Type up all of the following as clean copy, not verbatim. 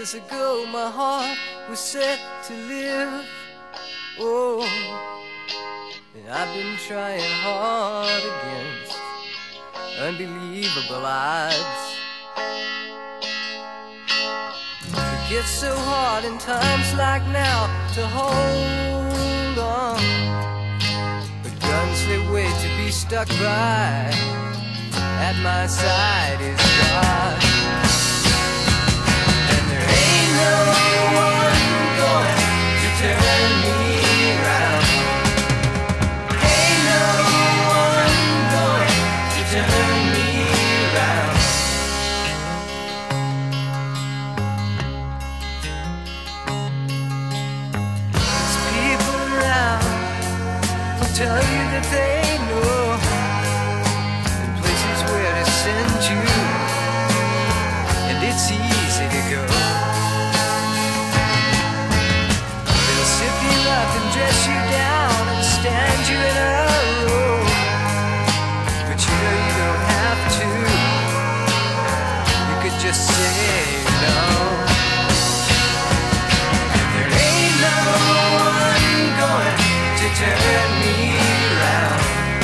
Years ago my heart was set to live. Oh, and I've been trying hard against unbelievable odds. It gets so hard in times like now to hold on, but guns they wait to be stuck by. At my side is God, and there ain't no one going to turn me around. Ain't no one going to turn me around. There's people around who tell you that they know send you, and it's easy to go. They'll sip you up and dress you down and stand you in a row, but you know you don't have to. You could just say no. There ain't no one going to turn me around.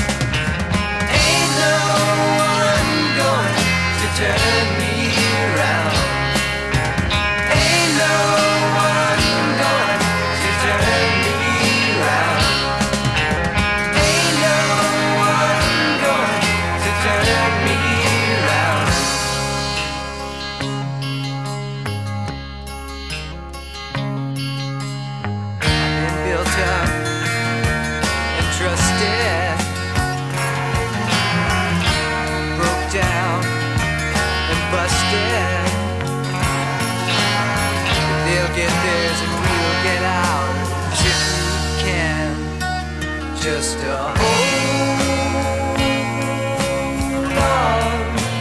Turn me around. Ain't no one going to turn me around. Ain't no one going to turn me around. I've been built up and trusted, broke down, busted. They'll get theirs and we'll get ours if we can. Just hold on.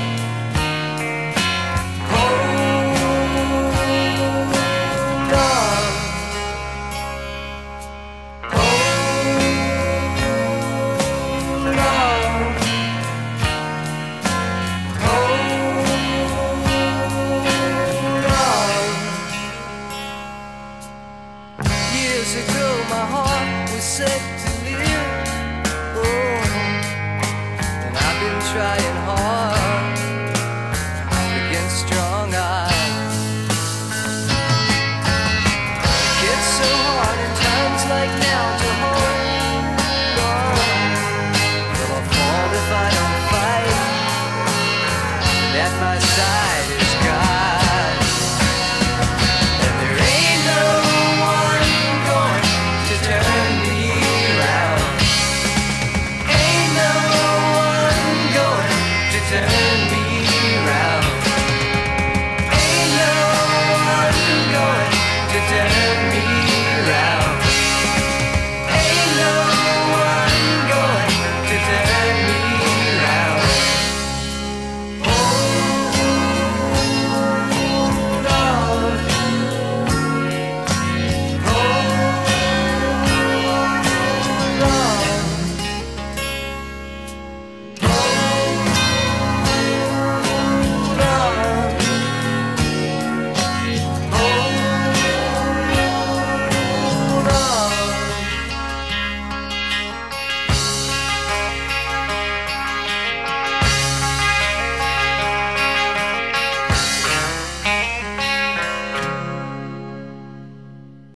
Hold on. Years ago my heart was set to live. Oh, and I've been trying hard